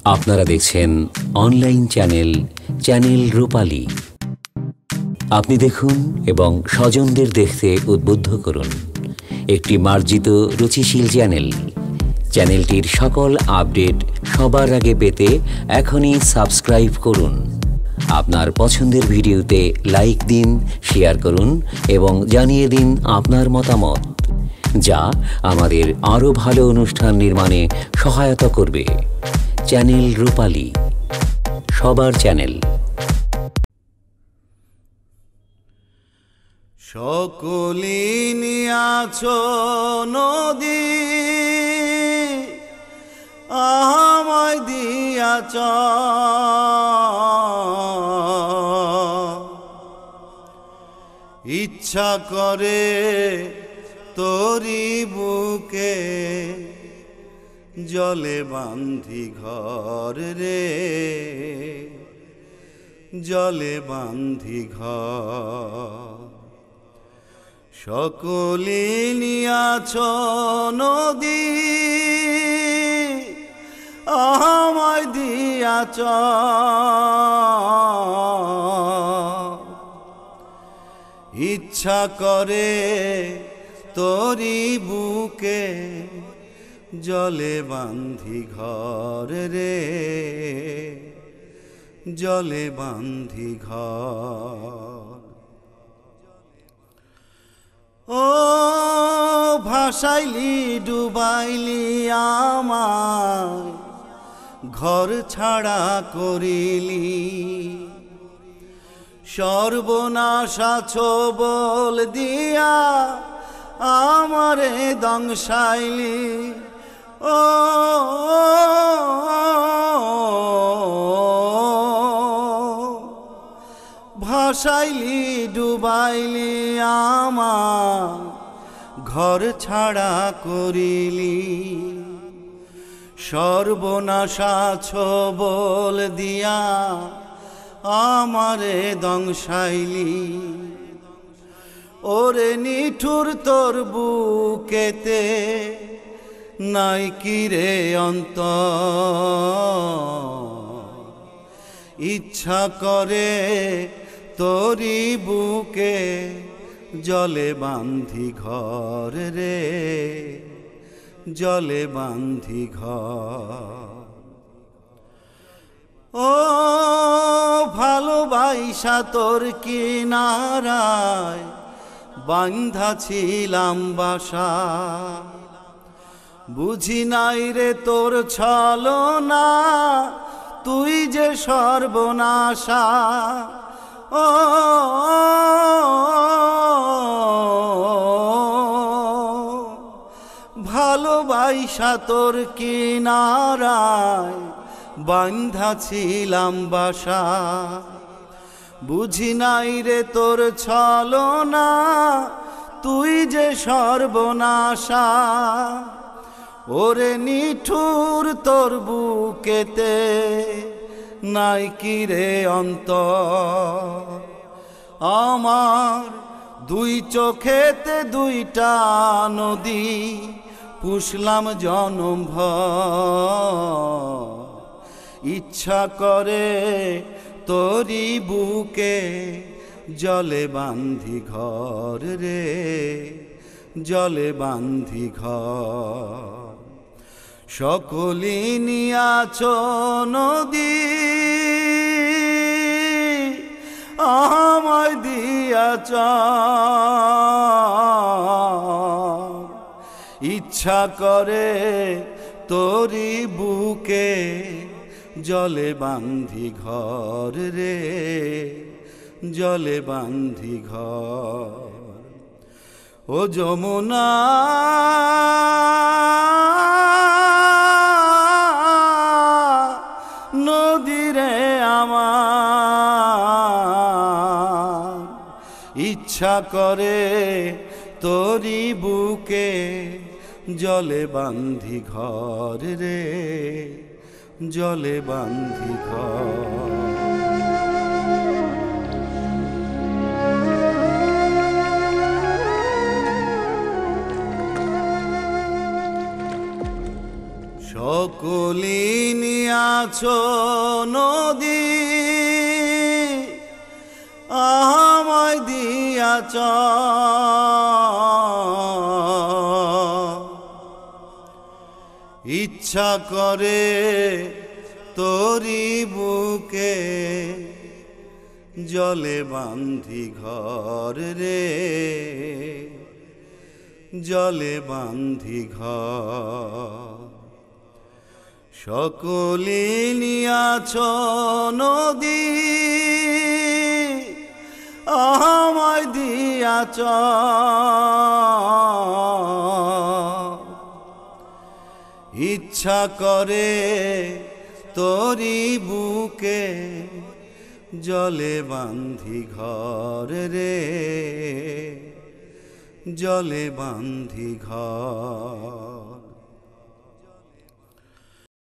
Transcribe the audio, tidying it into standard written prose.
আপনারা দেখছেন online channel রূপালী। আপনি দেখুন এবং স্বজনদের দেখতে উদ্বুদ্ধ করুন। একটি মার্জিত রুচিশীল চ্যানেলটির সকল আপডেট সবার আগে পেতে এখনই সাবস্ক্রাইব করুন। আপনার পছন্দের ভিডিওতে লাইক দিন, শেয়ার করুন এবং জানিয়ে দিন আপনার মতামত, যা আমাদের আরও ভালো অনুষ্ঠান নির্মাণে সহায়তা করবে। চ্যানেল রূপালী, সবার চ্যানেল। সকলি নিয়াছ নদী, আমায় দিয়াছ ইচ্ছা করে তোরি বুকে জলে বান্ধি ঘর রে, জলে বান্ধি ঘর। সকলি নিয়াছ নদী, আমায় দিয়াছ ইচ্ছা করে তোরি বুকে জলে বান্ধি ঘর রে, জলে বান্ধি ঘর। ও ভাসাইলি ডুবাইলি আমায়, ঘর ছাড়া করিলি, সর্বনাশা ছোবল দিয়া আমারে দংশাইলি। ও ভাসাইলি ডুবাইলি আমার, ঘর ছাড়া করিলি, সর্বনাশা ছোবল দিয়া আমারে দংশাইলি। ওরে নিঠুর তোর বুকেতে নাই কি রে অন্তর, ইচ্ছা করে তোরি বুকে জলে বান্ধি ঘর রে, জলে বান্ধি ঘর। ও ভালোবাসা তোর কিনারায় বান্ধা ছিলাম বাসা, বুঝি নাই রে তোর ছলনা, তুই যে সর্বনাশা। ও ভালোবাসা তোর কিনারায় বান্ধা ছিলাম বাসা, বুঝি নাই রে তোর ছলনা, তুই যে সর্বনাশা। ওরে নিঠুর তোর বুকেতে নাই কি রে অন্তর, আমার দুই চোখেতে দুইটা নদী পুষলাম জনম ভর, ইচ্ছা করে তোরি বুকে জলে বান্ধি ঘর রে, জলে বান্ধি ঘর। সকলি নিয়াছ নদী, আমায় দিয়াছ ইচ্ছা করে তোরি বুকে জলে বান্ধি ঘর রে, জলে বান্ধি ঘর। ও যমুনা নদী রে আমার, ইচ্ছা করে তোরি বুকে জলে বান্ধি ঘর রে, জলে বান্ধি ঘর। সকলিনী আছো নদী আমায় দিয়াছ ইচ্ছা করে তোরি বুকে জলে বান্ধি ঘর রে জলে বান্ধি ঘর সকলিনী আছো নদী আমায় দিয়াছ ইচ্ছা করে তোরি বুকে জলে বান্ধি ঘর রে জলে বান্ধি ঘর